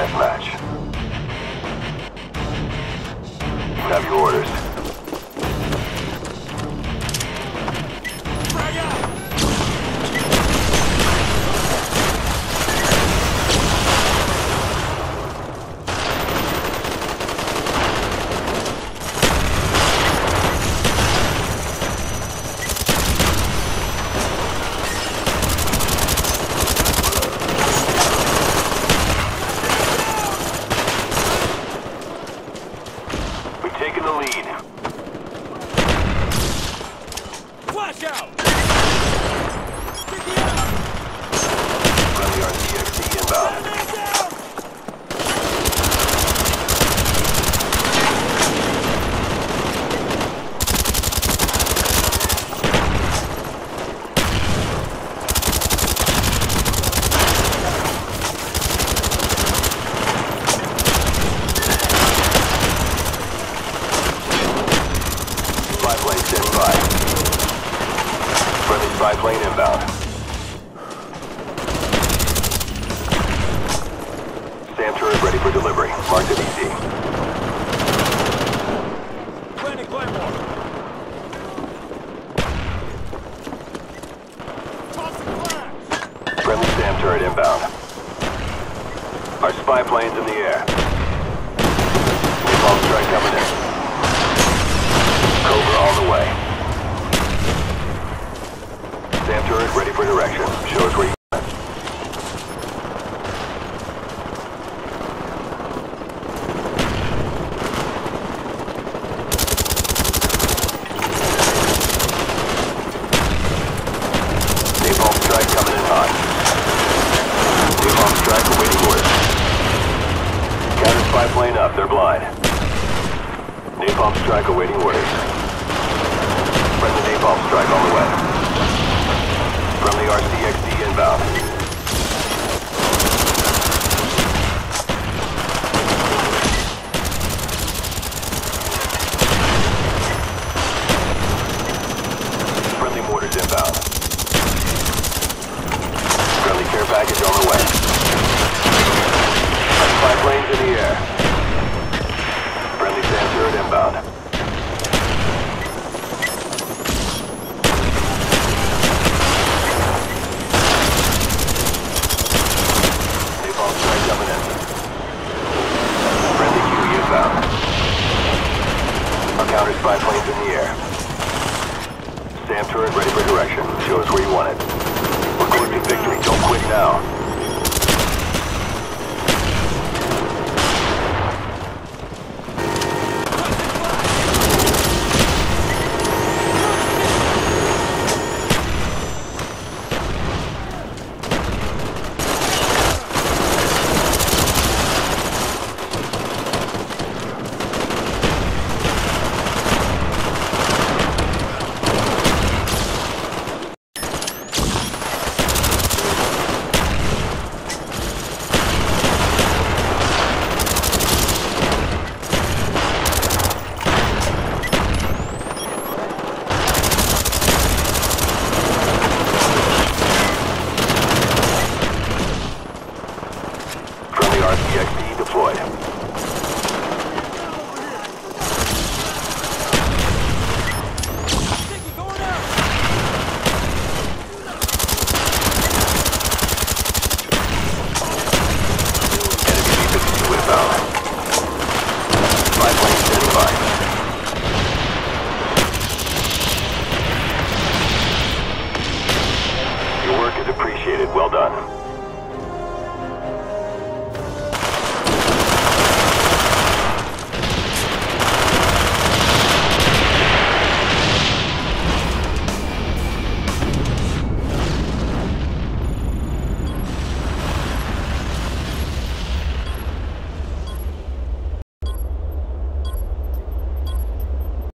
deathmatch. You have your orders. Taking the lead. Flash out! Friendly RCXD inbound. Spy plane standing by. Friendly spy plane inbound. SAM turret ready for delivery. Marked at EC. Planning Claymore. Tossing flash. Friendly SAM turret inbound. Our spy plane's in the air. Napalm strike coming in. Cobra all the way. SAM turret ready for direction. Show us where you want. Napalm strike coming in hot. Napalm strike awaiting orders. Counter spy plane up. They're blind. Napalm strike awaiting orders. Friendly napalm strike on the way. Friendly RCXD inbound. Friendly mortars inbound. Friendly care package on the way. Our spy planes in the air. Friendly SAM turret inbound. Napalm strike coming in. Friendly QE inbound. Our counter spy plane's in the air. SAM turret ready for direction. Show us where you want it. We're close to victory. Don't quit now. RCXD deployed. Enemy B-52 inbound. Spy plane standing by. Your work is appreciated. Well done.